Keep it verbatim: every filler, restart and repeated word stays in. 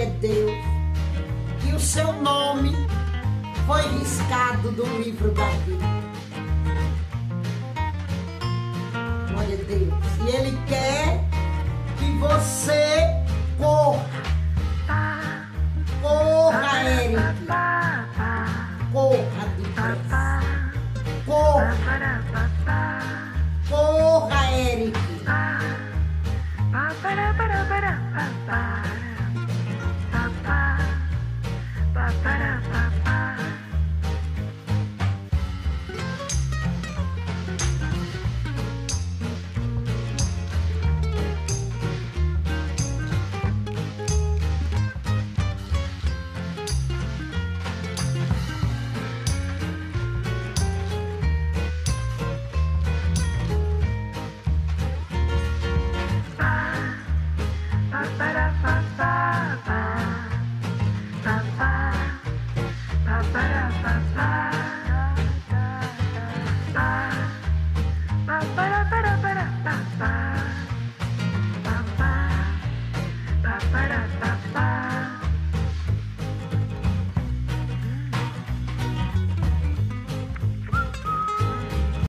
é Deus. E o seu nome foi riscado do livro da vida. Glória a Deus. E Ele quer